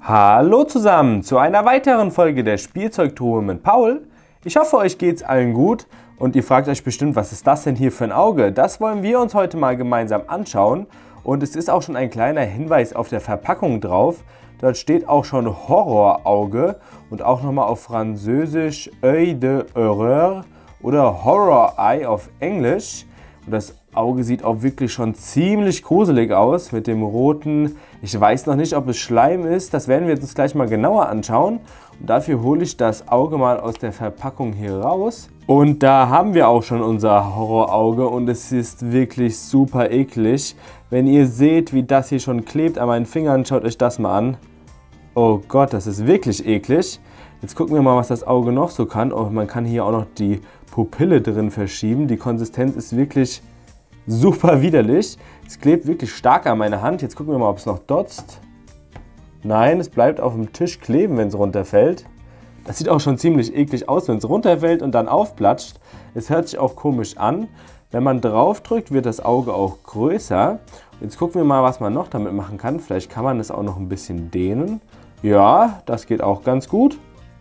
Hallo zusammen zu einer weiteren Folge der Spielzeugtruhe mit Paul. Ich hoffe, euch geht's allen gut und ihr fragt euch bestimmt, was ist das denn hier für ein Auge? Das wollen wir uns heute mal gemeinsam anschauen und es ist auch schon ein kleiner Hinweis auf der Verpackung drauf. Dort steht auch schon Horrorauge und auch nochmal auf Französisch Œil de Horreur oder Horror Eye auf Englisch. Und das Auge sieht auch wirklich schon ziemlich gruselig aus mit dem roten. Ich weiß noch nicht, ob es Schleim ist. Das werden wir uns gleich mal genauer anschauen. Und dafür hole ich das Auge mal aus der Verpackung hier raus. Und da haben wir auch schon unser Horrorauge und es ist wirklich super eklig. Wenn ihr seht, wie das hier schon klebt an meinen Fingern, schaut euch das mal an. Oh Gott, das ist wirklich eklig. Jetzt gucken wir mal, was das Auge noch so kann. Oh, man kann hier auch noch die Pupille drin verschieben. Die Konsistenz ist wirklich super widerlich. Es klebt wirklich stark an meiner Hand. Jetzt gucken wir mal, ob es noch dotzt. Nein, es bleibt auf dem Tisch kleben, wenn es runterfällt. Das sieht auch schon ziemlich eklig aus, wenn es runterfällt und dann aufplatscht. Es hört sich auch komisch an. Wenn man drauf drückt, wird das Auge auch größer. Jetzt gucken wir mal, was man noch damit machen kann. Vielleicht kann man es auch noch ein bisschen dehnen. Ja, das geht auch ganz gut.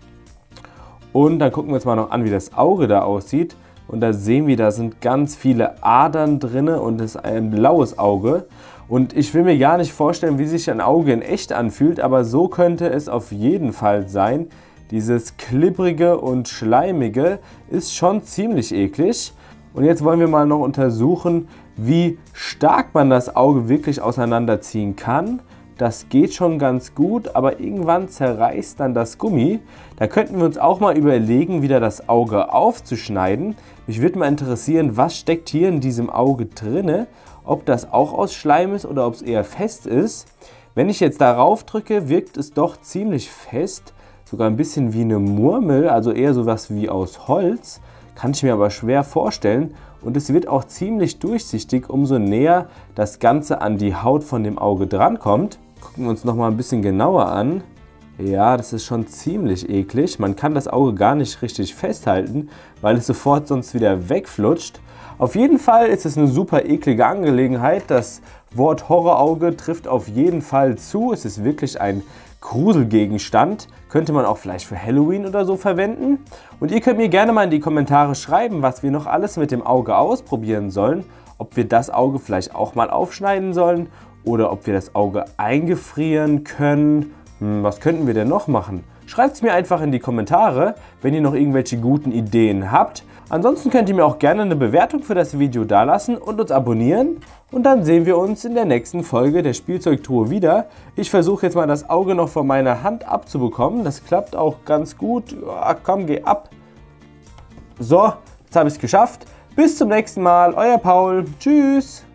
Und dann gucken wir uns mal noch an, wie das Auge da aussieht. Und da sehen wir, da sind ganz viele Adern drin und es ist ein blaues Auge. Und ich will mir gar nicht vorstellen, wie sich ein Auge in echt anfühlt, aber so könnte es auf jeden Fall sein. Dieses klibbrige und schleimige ist schon ziemlich eklig. Und jetzt wollen wir mal noch untersuchen, wie stark man das Auge wirklich auseinanderziehen kann. Das geht schon ganz gut, aber irgendwann zerreißt dann das Gummi. Da könnten wir uns auch mal überlegen, wieder das Auge aufzuschneiden. Mich würde mal interessieren, was steckt hier in diesem Auge drinne? Ob das auch aus Schleim ist oder ob es eher fest ist. Wenn ich jetzt darauf drücke, wirkt es doch ziemlich fest. Sogar ein bisschen wie eine Murmel, also eher sowas wie aus Holz. Kann ich mir aber schwer vorstellen. Und es wird auch ziemlich durchsichtig, umso näher das Ganze an die Haut von dem Auge drankommt. Gucken wir uns noch mal ein bisschen genauer an. Ja, das ist schon ziemlich eklig. Man kann das Auge gar nicht richtig festhalten, weil es sofort sonst wieder wegflutscht. Auf jeden Fall ist es eine super eklige Angelegenheit. Das Wort Horrorauge trifft auf jeden Fall zu. Es ist wirklich ein Gruselgegenstand. Könnte man auch vielleicht für Halloween oder so verwenden. Und ihr könnt mir gerne mal in die Kommentare schreiben, was wir noch alles mit dem Auge ausprobieren sollen. Ob wir das Auge vielleicht auch mal aufschneiden sollen oder ob wir das Auge eingefrieren können. Was könnten wir denn noch machen? Schreibt es mir einfach in die Kommentare, wenn ihr noch irgendwelche guten Ideen habt. Ansonsten könnt ihr mir auch gerne eine Bewertung für das Video dalassen und uns abonnieren. Und dann sehen wir uns in der nächsten Folge der Spielzeugtruhe wieder. Ich versuche jetzt mal das Auge noch von meiner Hand abzubekommen. Das klappt auch ganz gut. Ach, komm, geh ab. So, jetzt habe ich es geschafft. Bis zum nächsten Mal. Euer Paul. Tschüss.